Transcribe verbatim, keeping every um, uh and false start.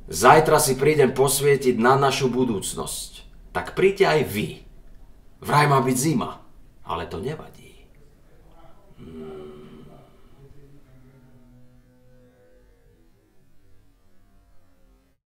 Zajtra si prídem posvietiť na našu budúcnosť. Tak príďte aj vy. Vraj má byť zima, ale to nevadí. Hmm.